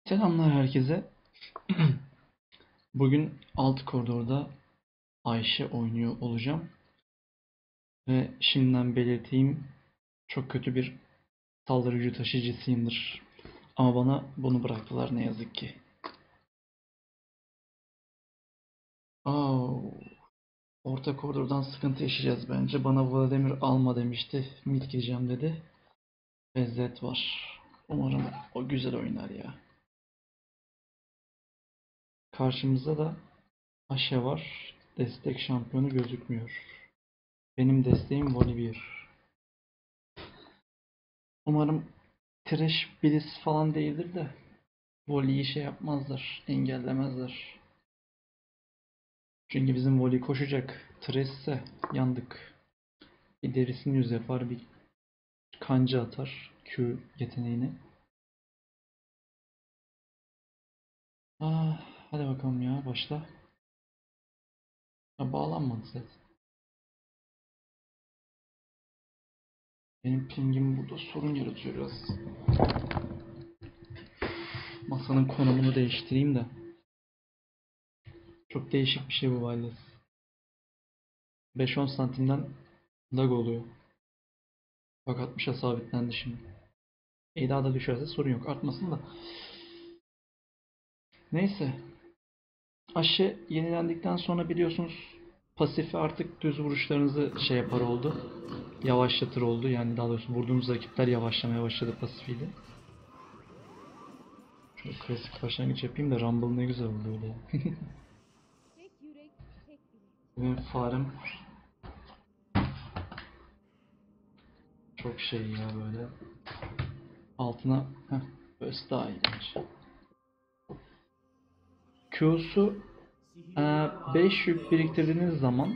Selamlar herkese. Bugün alt koridorda Ayşe oynuyor olacağım. Ve şimdiden belirteyim, çok kötü bir saldırı gücü taşıyıcısıyımdır. Ama bana bunu bıraktılar ne yazık ki. Aa, orta koridordan sıkıntı yaşayacağız bence. Bana Vladimir alma demişti. Mid gireceğim dedi. Ve Zed var. Umarım o güzel oynar ya. Karşımızda da Ashe var. Destek şampiyonu gözükmüyor. Benim desteğim Volibear. Umarım Trash birisi falan değildir de Voli'yi şey yapmazlar, engellemezler. Çünkü bizim Voli koşacak. Trash ise yandık. Bir derisini yüz yapar, bir kanca atar Q yeteneğini. Ah, hadi bakalım ya başla. Ya bağlanmadı zaten. Benim pingim burada sorun yaratıyor biraz. Masanın konumunu değiştireyim de. Çok değişik bir şey bu wireless. 5-10 santimden lag oluyor. Bak 60'a sabitlendi şimdi. Daha da düşerse sorun yok. Artmasın da. Neyse. Aşı yenilendikten sonra biliyorsunuz pasifi artık düz vuruşlarınızı şey yapar oldu. Yavaşlatır oldu. Yani daha doğrusu vurduğunuz rakipler yavaşlamaya başladı pasifiyle. Şöyle klasik başlangıç yapayım da Rumble ne güzel oldu öyle. Benim farem çok şey ya böyle. Altına böyle daha iyi bence. Q'su 5 yük biriktirdiğiniz zaman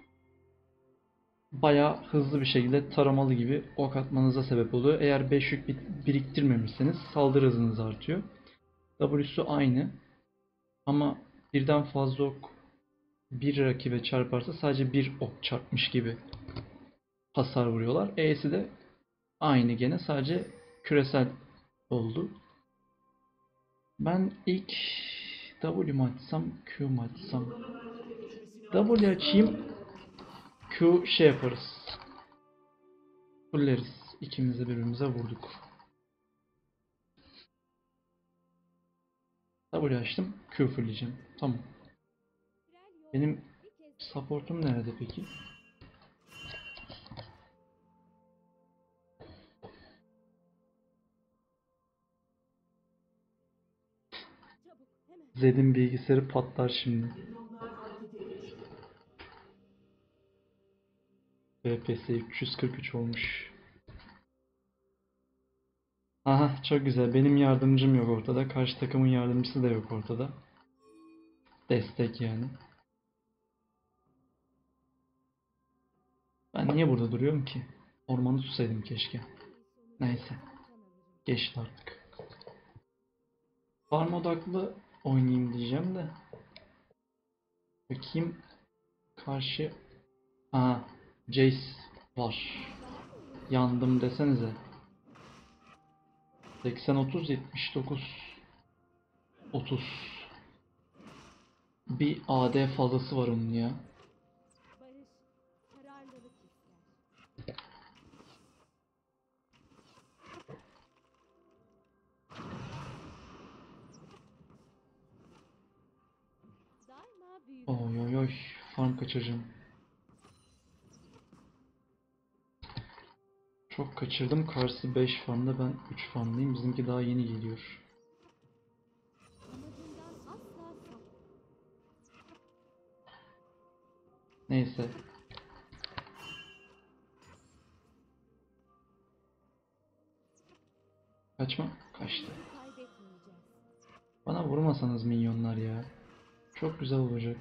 bayağı hızlı bir şekilde taramalı gibi ok atmanıza sebep oluyor. Eğer 5 yük biriktirmemişseniz saldırı hızınız artıyor. W'su aynı ama birden fazla ok bir rakibe çarparsa sadece bir ok çarpmış gibi hasar vuruyorlar. E'si de aynı gene, sadece küresel oldu. Ben ilk W mu açsam Q mu açsam? W açayım, Q şey yaparız. Fulleriz. İkimiz de birbirimize vurduk. W açtım. Q fullleyeceğim. Tamam. Benim supportum nerede peki? Zed'in bilgisayarı patlar şimdi. FPS 343 olmuş. Aha, çok güzel. Benim yardımcım yok ortada. Karşı takımın yardımcısı da yok ortada. Destek yani. Ben niye burada duruyorum ki? Ormanı tutsaydım keşke. Neyse. Geçti artık. Farm odaklı oynayayım diyeceğim de. Bakayım. Karşı... Aa, Jace var. Yandım desenize. 80-30, 79 30. Bir AD fazlası var onun ya. Oy oy oy. Farm kaçıracağım. Çok kaçırdım. Karşısı 5 farmda, ben 3 farmdayım. Bizimki daha yeni geliyor. Neyse. Kaçma. Kaçtı. Bana vurmasanız minyonlar ya. Çok güzel olacak.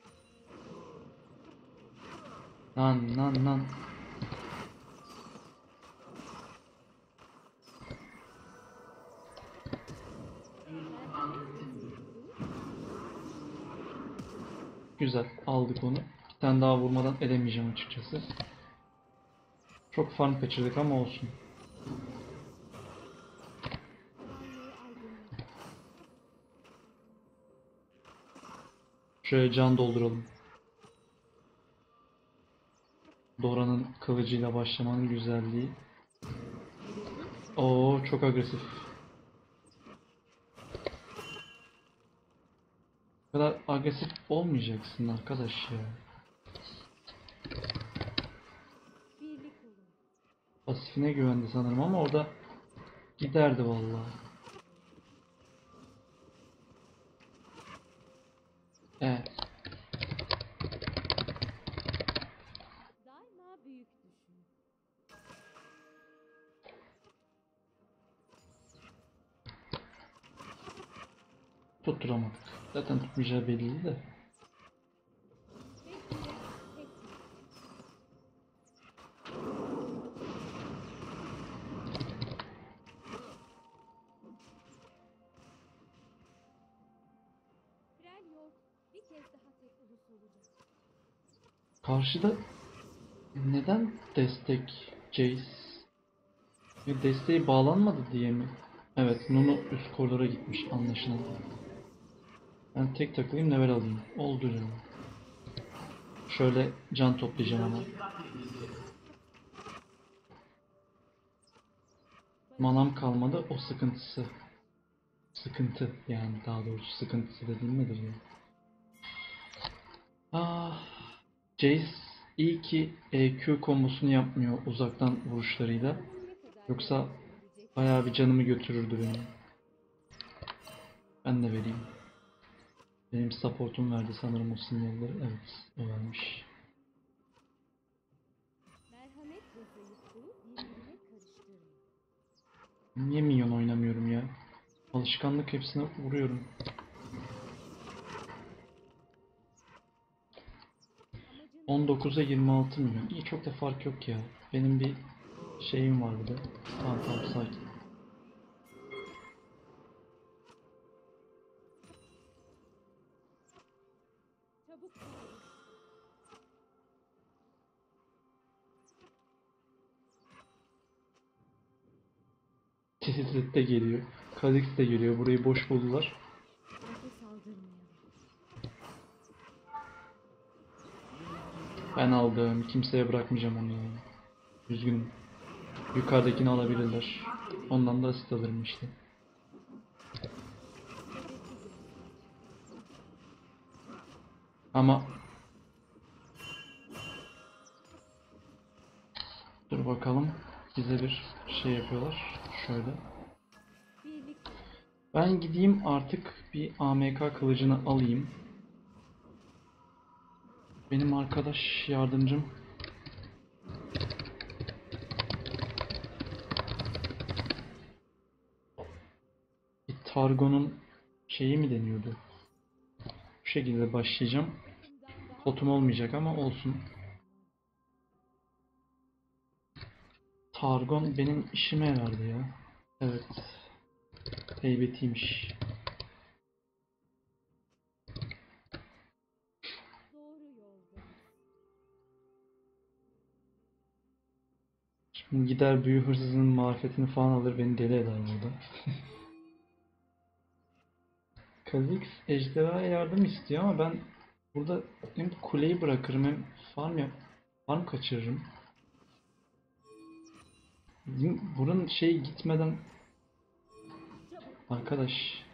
Lan lan lan. Güzel. Aldık onu. Bir tane daha vurmadan edemeyeceğim açıkçası. Çok farm kaçırdık ama olsun. Şöyle can dolduralım. Dora'nın kılıcıyla başlamanın güzelliği. Oo, çok agresif. Bu kadar agresif olmayacaksın arkadaş ya. Pasifine güvendi sanırım ama orada giderdi vallahi. Evet. Daima büyük düşün. Tutturamadık. Zaten tutmayacağı belliydi de. Tek yürek, tek yürek. Freljord bir kez daha tek ulus olacak. Karşıda neden destek Jace? Ya desteği bağlanmadı diye mi? Evet, Nunu üst koridora gitmiş anlaşılan. Ben tek takılayım, level alayım. Oldu canım. Şöyle can toplayacağım ama. Manam kalmadı, o sıkıntısı. Sıkıntı yani, daha doğrusu sıkıntısı dediğim nedir ya? Ah, Jace iyi ki EQ kombosunu yapmıyor uzaktan vuruşlarıyla. Ne kadar Yoksa yapabilecek? bayağı bir canımı götürürdü benim. Ben de vereyim. Benim supportum verdi sanırım o sinyalleri. Evet, o vermiş. Merhamet ve zayıflığı birbirine karıştırma. Niye minyon oynamıyorum ya? Alışkanlık, hepsine vuruyorum. Amacın 19'a 26 milyon. İyi, çok da fark yok ya. Benim bir şeyim var bir de. Tamam tamam, sakin. çabuk davran. Tizit de geliyor. Kha'Zix de geliyor. Burayı boş buldular. Nefes aldırmayalım. Ben aldım. Kimseye bırakmayacağım onu yani. Üzgünüm. Yukarıdakini alabilirler. Ondan da asist alırım işte. Hedefi göz. Ama dur bakalım. Bize bir şey yapıyorlar. Şöyle. Birlik Ben gideyim artık, bir AMK kılıcını alayım. Benim arkadaş yardımcım bir Targon'un şeyi mi deniyordu? Bu şekilde başlayacağım. takımdan daha Potum olmayacak ama olsun. Targon benim işime yarardı ya. Evet. Heybetiymiş. doğru yoldayız. Şimdi gider büyü hırsızının marifetini falan alır, beni deli eder burada. Kha'Zix ejderhaya yardım istiyor ama ben burada hem kuleyi bırakırım hem farm kaçırırım. Bunun şey gitmeden Çabuk. arkadaş,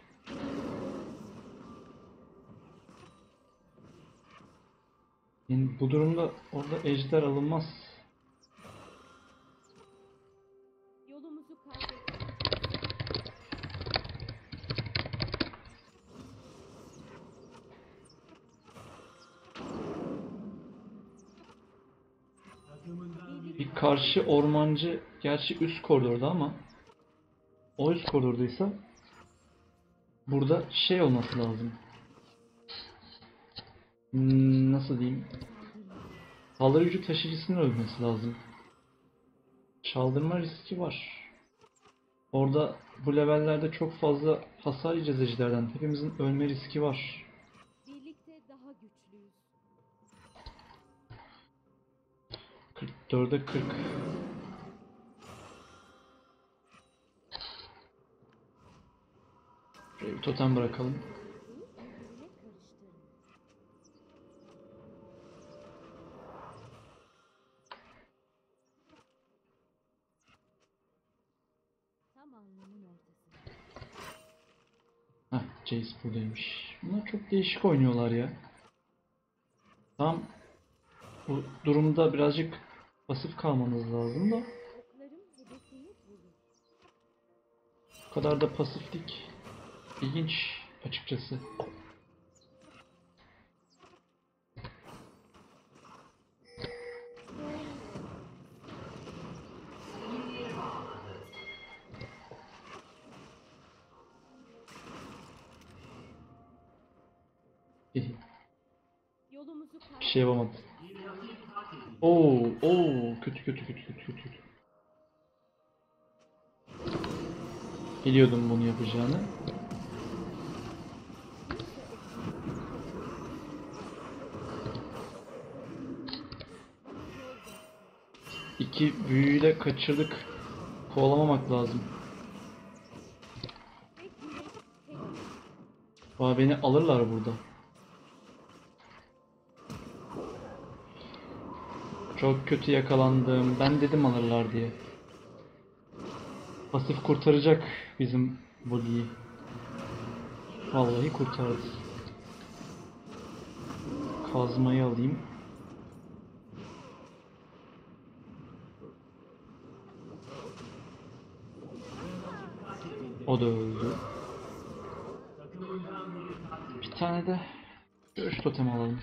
yani bu durumda orada ejder alınmaz. Yolumuzu kaybettik. Birlik Bir karşı ormancı gerçi üst koridorda ama o üst koridordaysa burada şey olması lazım. Nasıl diyeyim? saldırmayalım. Saldırı gücü taşıyıcısının ölmesi lazım. Çaldırma riski var. Orada bu levellerde çok fazla hasar yiyeceğiz ejderden. Hepimizin ölme riski var. Birlikte daha güçlüyüz. 44'e 40. Şuraya bir totem bırakalım. Zayıflığı birbirine karıştırma. Jace buradaymış. Bunlar çok değişik oynuyorlar ya. Tam bu durumda birazcık pasif kalmanız lazım da Oklarım hedefini bulur. bu kadar da pasiflik ilginç açıkçası. Yolumuzu Bir şey yapamadım. Oo, kötü. Biliyordum bunu yapacağını. İki büyüyle kaçırdık. Kovalamamak lazım. Aa, beni alırlar burada. Çok kötü yakalandım. Ben dedim alırlar diye. Pasif kurtaracak bizim Voli'yi. Vallahi kurtardı. Kazmayı alayım. O da öldü. Bir tane de görüş totemi alalım.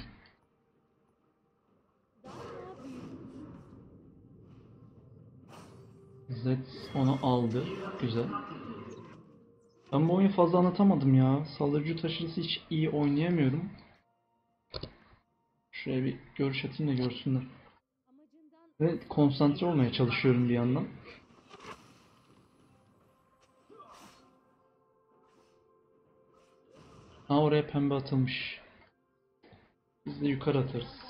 Zed onu aldı. Güzel. Ben bu oyunu fazla anlatamadım ya. Saldırıcı taşıyıcısı hiç iyi oynayamıyorum. Şuraya bir görüş atayım da görsünler. Ve konsantre olmaya çalışıyorum bir yandan. Ha, oraya pembe atılmış. Biz de yukarı atarız.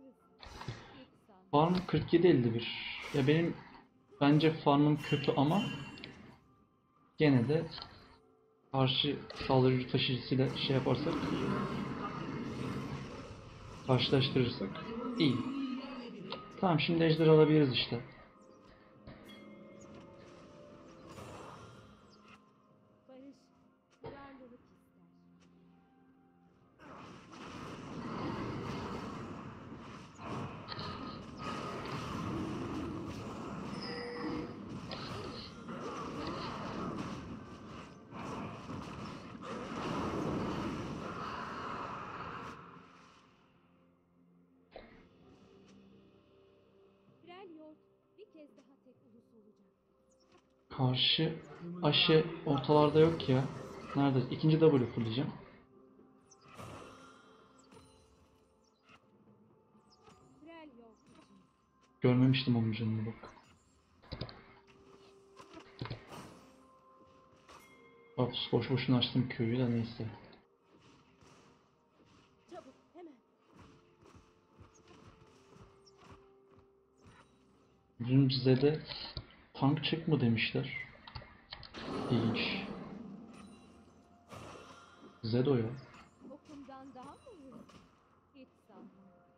Farm 47-51. Ya benim bence farmım kötü ama gene de karşı saldırıcı taşıyıcısıyla şey yaparsak, karşılaştırırsak iyi. Tamam, şimdi ejder alabiliriz işte. barış, kararlılık ister. Freljord bir kez daha tek ulus olacak. Karşı Ashe ortalarda yok ya. Nerede? İkinci W fullleyeceğim. Freljord için. Görmemiştim onun canını bak. Ops, boş boşuna açtım Q'yu da neyse. Çabuk, hemen. Bizim Zed'e tank çık mı demişler. İlginç. Zed o ya. Okumdan daha mı hızlı? Hiç sanmam.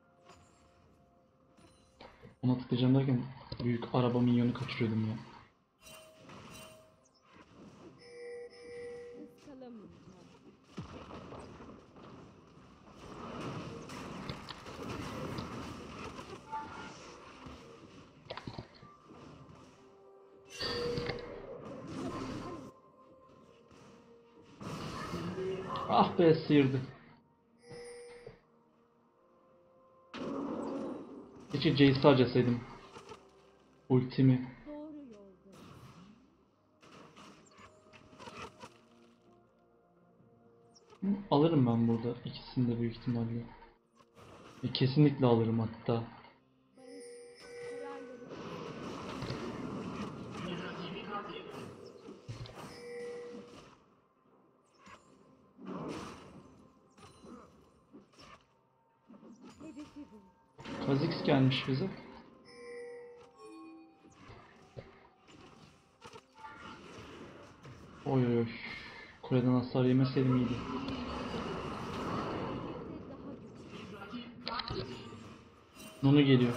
Ona tıklayacağım derken büyük araba minyonu kaçırıyordum ya. Iskalamayacağım. Ah be, sıyırdı. Keşke Jace'i harcasaydım. Ultimi. Doğru yolda. Alırım ben burada. İkisini de büyük ihtimalle. Kesinlikle alırım hatta. Barış, kararlılık. Hedefi bul. Kha'Zix gelmiş bize. Oy oy oy. Kuleden hasar yemeseydim iyiydi. Daha güçlü. Nunu geliyor.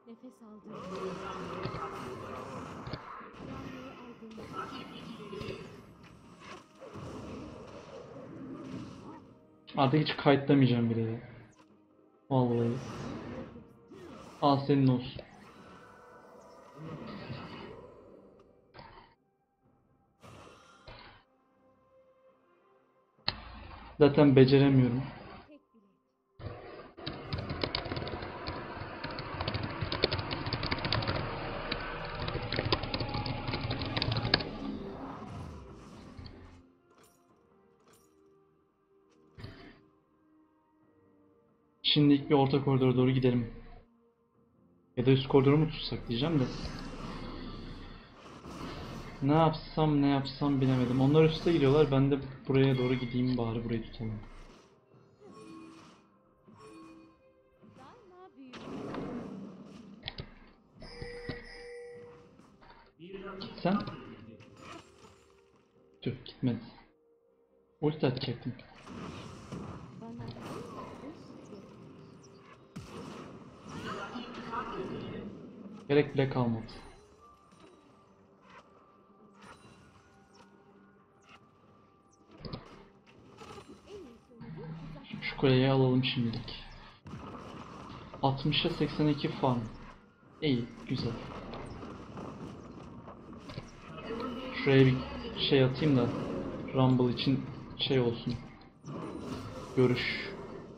Nefes aldırmayalım. Yağmuru aldım. Artık hiç kayıtlamayacağım bile ya. Vallahi. Al senin olsun. Zaten beceremiyorum. Tek bilek. Şimdi ilk bir orta koridora doğru gidelim. Ya da üst koridoru mu tutsak diyeceğim de. Ne yapsam bilemedim. Onlar üste gidiyorlar. Ben de buraya doğru gideyim bari burayı tutalım. Daima büyük. Gitsen. Tüh gitmedi. Ulti atacaktım. Bana üst yok. Gerek bile kalmadı. En iyi sonucu uzak. Şu kuleyi alalım şimdilik. 60'a 82 farm. İyi, güzel. Şuraya bir şey atayım da Rumble için şey olsun. Görüş.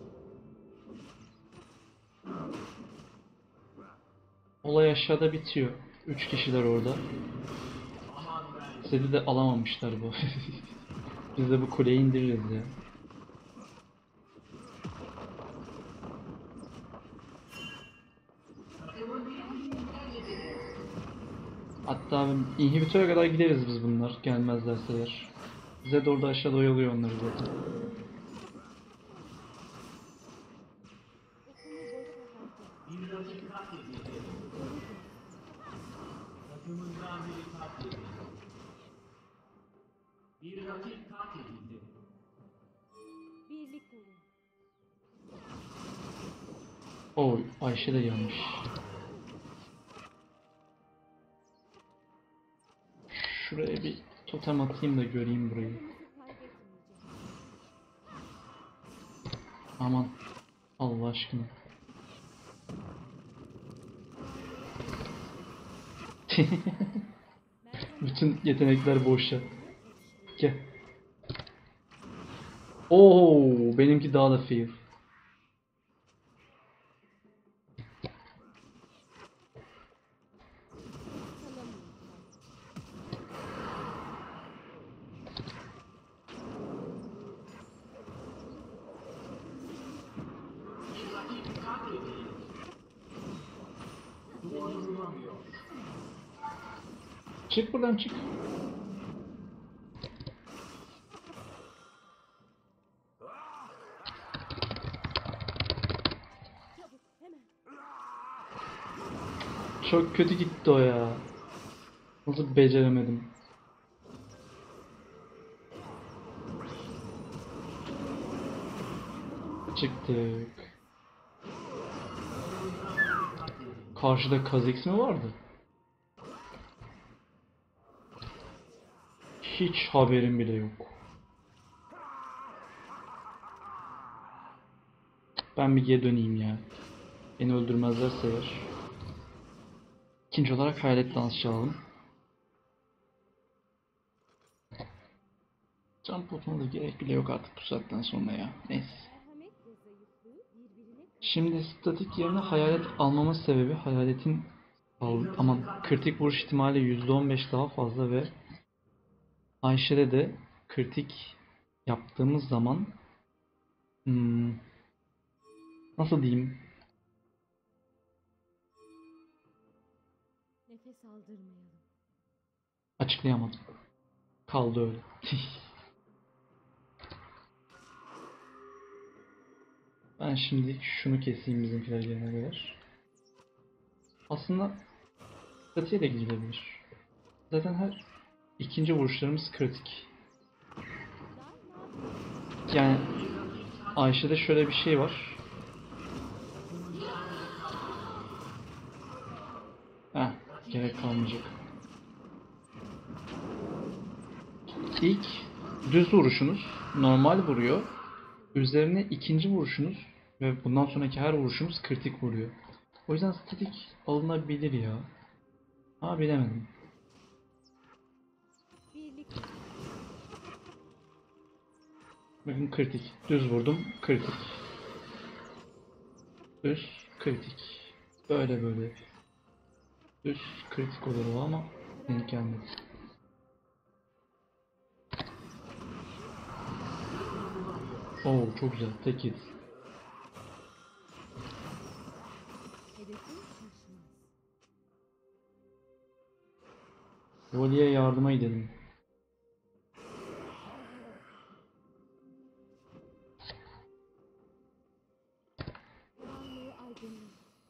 Olay aşağıda bitiyor. 3 kişiler orada. Zed'i de alamamışlar bu. Biz de bu kuleyi indiririz ya. Hatta inhibitöre kadar gideriz biz bunlar gelmezlerse eğer. Zed orada aşağıda oyalıyor onları zaten. Okumu boşa harcama. Birlik olun. Oy Ayşe de gelmiş. Şuraya bir totem atayım da göreyim burayı. Yolumuzu kaybetmeyeceğiz. Aman Allah aşkına. Bütün yetenekler boşa. Gel. Oo, benimki daha da fail. Çık buradan çık. Çabuk hemen. Çok kötü gitti o ya. Nasıl beceremedim. Çıktık. Karşıda Kha'Zix mi vardı? Hiç haberim bile yok. Ben bir geri döneyim ya. Beni öldürmezlerse eğer. İkinci olarak hayalet dansçı alalım. Can potuna da gerek bile yok artık bu saatten sonra ya. Neyse. Merhamet ve zayıflığı birbirine Şimdi statik yerine hayalet almamın sebebi hayaletin aman kritik vuruş ihtimali %15 daha fazla ve Ayşe'de de kritik yaptığımız zaman nasıl diyeyim? nefes aldırmayalım. Açıklayamadım. Kaldı öyle. Ben şimdi şunu keseyim bizimkiler gelene kadar. Aslında statiğe de gidilebilir. Zaten her ikinci vuruşlarımız kritik. Yani Ayşe'de şöyle bir şey var. Gerek kalmayacak. İlk düz vuruşunuz normal vuruyor. Üzerine ikinci vuruşunuz ve bundan sonraki her vuruşunuz kritik vuruyor. O yüzden statik alınabilir ya. Ama bilemedim. Birlik Bakın kritik. Düz vurdum. Kritik. Düz. Kritik. Böyle böyle. Düz. Kritik olur o ama denk gelmedi. Oo çok güzel. Tek hit. hedefin şaşmaz. Voli'ye yardıma gidelim. Karanlığı aydınlat.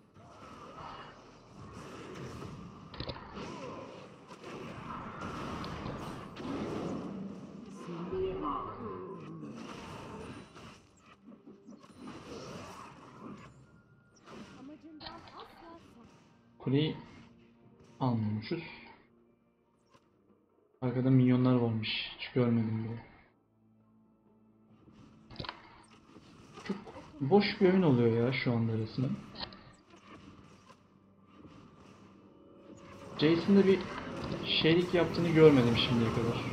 Amacından asla sapma. Kuleyi almıyormuşuz. Arkada minyonlar varmış. Hiç görmedim bile. Çok boş bir oyun oluyor ya şu anda resmen. Jason'da bir şeylik yaptığını görmedim şimdiye kadar.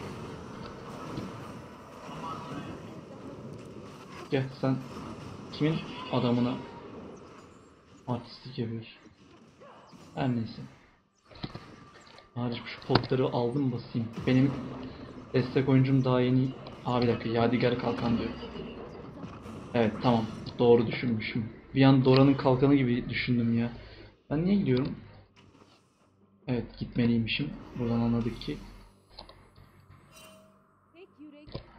Gel sen kimin adamına artistlik yapıyorsun? Her neyse. Hariç şu potları aldım basayım. Benim destek oyuncum daha yeni... Aa bir dakika Yadigar kalkan diyor. Evet tamam doğru düşünmüşüm. Bir an Dora'nın kalkanı gibi düşündüm ya. Ben niye gidiyorum? Evet gitmeliymişim. Buradan anladık ki. Tek yürek, tek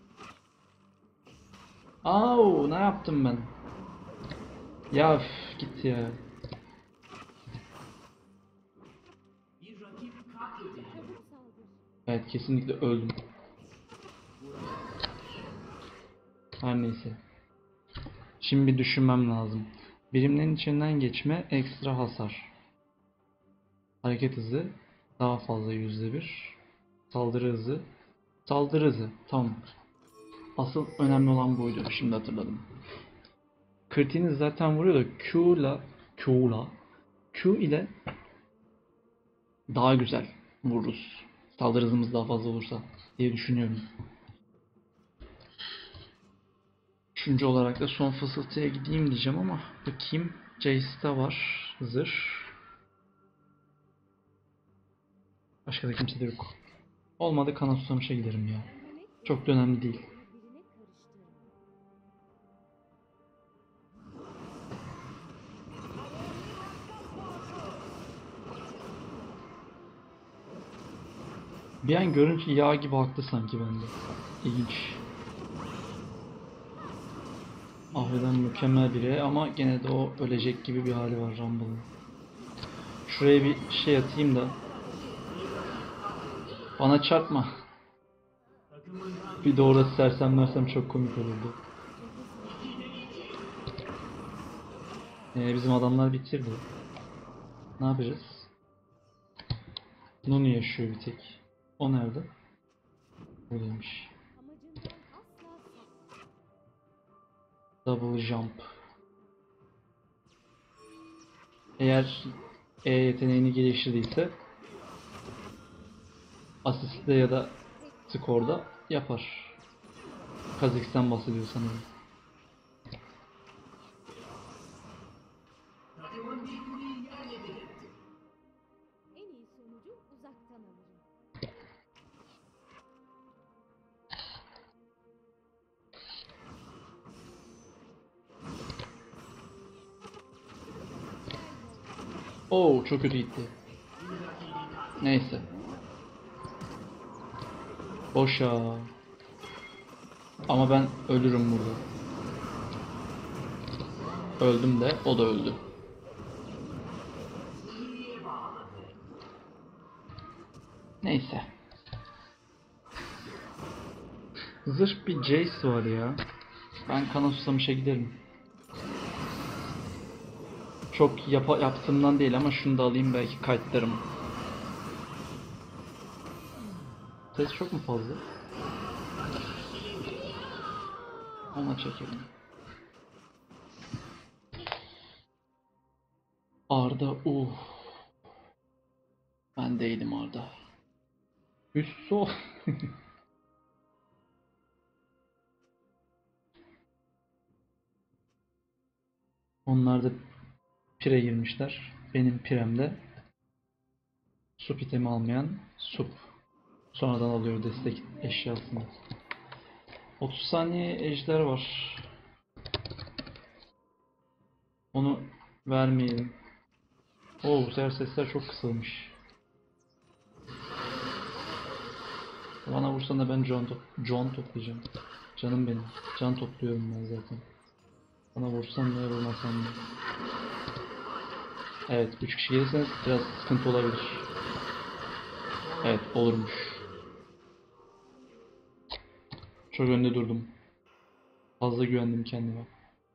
Au ne yaptım ben? Ya üf, git ya. çabuk saldır. Evet kesinlikle öldüm. Her neyse. Şimdi bir düşünmem lazım. Birimlerin içinden geçme ekstra hasar. Hareket hızı daha fazla %1. Saldırı hızı. Saldırı hızı. Tamam. Asıl önemli olan buydu. Şimdi hatırladım. Kritiğiniz zaten vuruyor da Q ile daha güzel vururuz. Saldırı hızımız daha fazla olursa diye düşünüyorum. Üçüncü olarak da son fısıltıya gideyim diyeceğim ama bakayım. Jace'de var. Zırh. Başka da kimse de yok. Olmadı kana susamışa giderim ya. Merhamet Çok da önemli değil. birbirine karıştırma. Bir an görünce yağ gibi aktı sanki bende. İlginç. Ahre'den mükemmel biri ama gene de o ölecek gibi bir hali var Rumble'ın. Şuraya bir şey atayım da. Bana çarpma. Bir de orada sersemlersem çok komik olurdu. Bizim adamlar bitirdi. Ne yapacağız? Nunu yaşıyor bir tek. O nerede? Buradaymış. Amacından asla sapma. Double jump. Eğer E yeteneğini geliştirdiyse asiste ya da skorda yapar. Kha'Zix'ten bahsediyor sanırım. En iyi sonucu uzaktan alırım. Oo çok kötü gitti. Neyse. Boşa. Ama ben ölürüm burada. Öldüm de o da öldü. Neyse. Zırh bir Jace var ya. Ben kana susamışa giderim. Çok yaptığımdan değil ama şunu da alayım belki kayıtlarım. Ses çok mu fazla? Ona çekelim. Arda Ben değilim Arda. Hüsso. Onlar da pire girmişler. Benim piremde sup itemi almayan sup. Sonradan alıyor destek eşyasını. 30 saniye ejder var. Onu vermeyelim. Bu sefer sesler çok kısılmış. Bana vursan da ben John toplayacağım. Canım benim. Can topluyorum ben zaten. Bana vursan da vurmasan da. Evet, 3 kişi gelirseniz biraz sıkıntı olabilir. Evet, olurmuş. Çok önde durdum. Fazla güvendim kendime.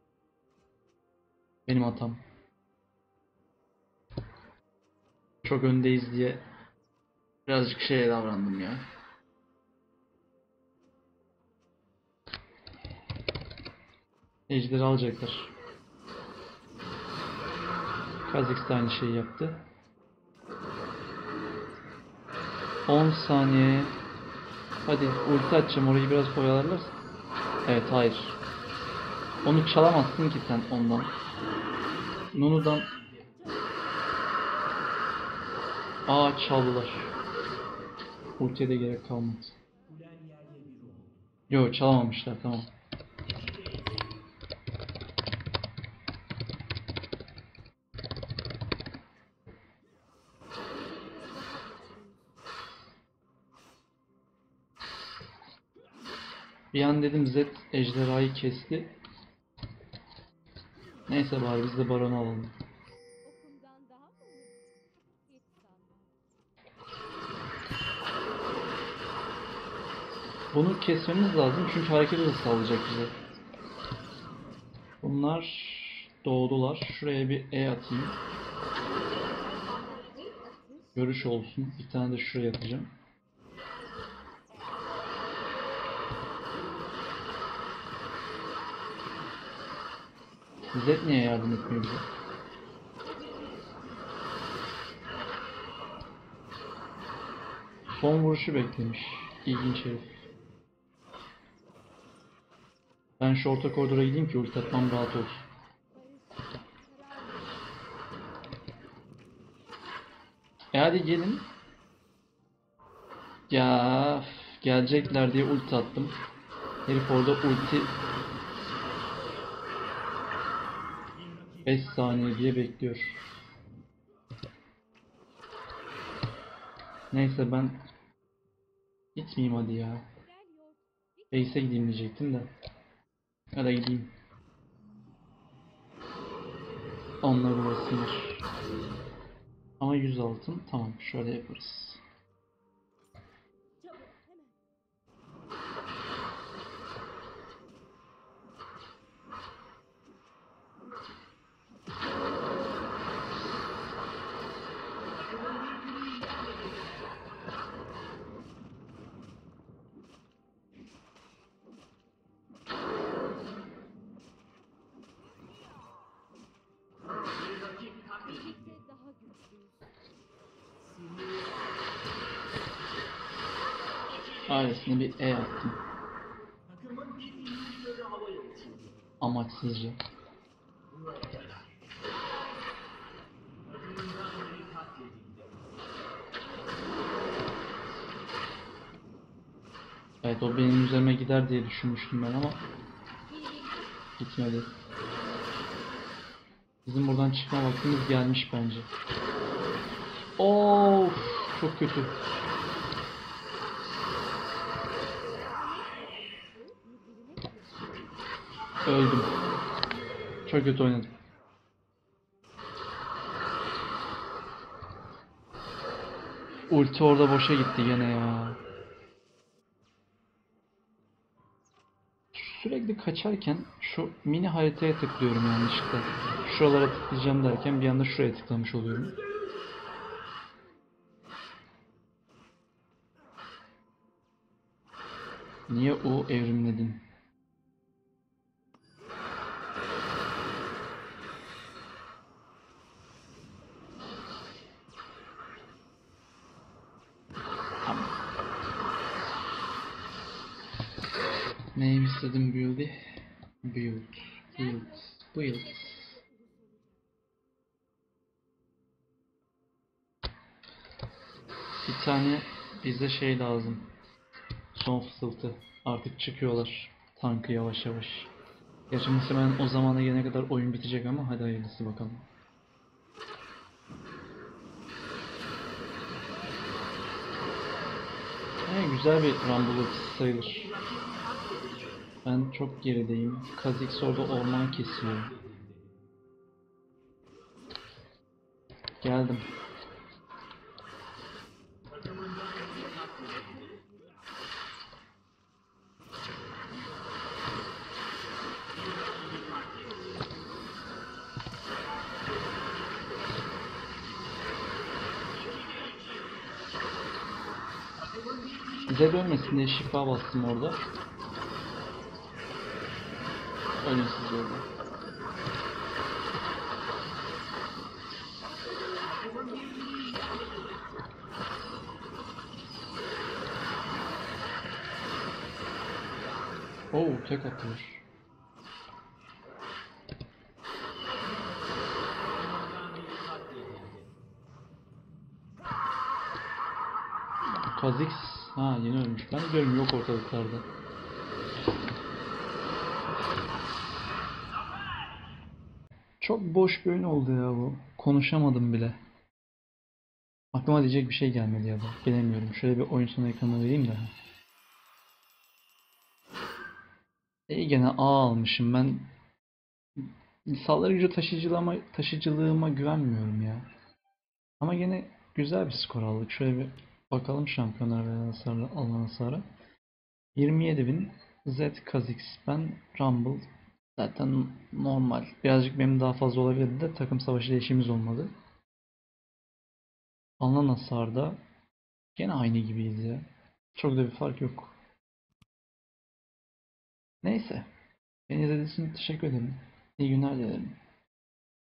Benim hatam. Çok öndeyiz diye birazcık şeye davrandım ya. Ejderi alacaklar. Kha'Zix de aynı şeyi yaptı. 10 saniye. Hadi ulti atacağım, orayı biraz oyalarlar. Evet, hayır. Onu çalamazsın ki sen ondan. Nunu'dan. Çaldılar. Ultiye de gerek kalmadı. Yo, çalamamışlar, tamam. Bir an dedim Zed ejderhayı kesti. Neyse bari biz de baronu alalım. Okumdan daha mı umut? Hiç sanmam. Bunu kesmemiz lazım çünkü hareket hızı sağlayacak bize. Bunlar doğdular. Şuraya bir E atayım. Görüş olsun. Bir tane de şuraya atacağım. Zed niye yardım etmiyor bize? Son vuruşu beklemiş. İlginç herif. Ben şu orta koridora gideyim ki ulti atmam rahat olsun. Hadi gelin. Ya gelecekler diye ulti attım. Herif orada ulti 5 saniye diye bekliyor. Neyse ben gitmeyeyim hadi ya. Base'e gideyim diyecektim de. Hadi gideyim. Onlar uğraşsınlar. Ama 100 altın. Tamam, şöyle yaparız. Çabuk, hemen. Birlikte daha güçlüyüz. Ailesine bir E attım. Amaçsızca. Evet, o benim üzerime gider diye düşünmüştüm ben ama gitmedi. Bizim buradan çıkma vaktimiz gelmiş bence. Of, çok kötü. Öldüm. Çok kötü oynadım. Ulti orada boşa gitti gene ya. Sürekli kaçarken şu mini haritaya tıklıyorum yanlışlıkla. Şuralara tıklayacağım derken bir anda şuraya tıklamış oluyorum. Niye o evrimledin? Tamam. Neymiş dedim build'i? Build. Build. Build. Bir tane bize şey lazım. Son fısıltı. Artık çıkıyorlar. Tankı yavaş yavaş. Gerçi muhtemelen o zamana gelene kadar oyun bitecek ama hadi hayırlısı bakalım. Güzel bir Rumble ultisi sayılır. Ben çok gerideyim. Kha'Zix orada orman kesiyor. Geldim. Zed ölmesin diye şifa bastım orada. Ölün siz orada. Oo, tek atıyor. Kha'Zix yeni ölmüş. Ben de diyorum yok ortalıklarda. Çok boş bir oyun oldu ya bu. Konuşamadım bile. Aklıma diyecek bir şey gelmedi ya da. Bilemiyorum. Şöyle bir oyun sonu ekranı vereyim de. İyi gene A almışım. Ben saldırı gücü taşıyıcılığıma güvenmiyorum ya. Ama gene güzel bir skor aldık. Şöyle bir bakalım şampiyonlar ve alınan hasara. 27.000 Z Kha'Zix. Ben Rumble zaten normal. Birazcık benim daha fazla olabilirdi de takım savaşı değişimimiz olmadı. Alınan hasarda gene aynı gibiyiz ya. Çok da bir fark yok. Neyse. Beni izlediğiniz için teşekkür ederim. İyi günler dilerim.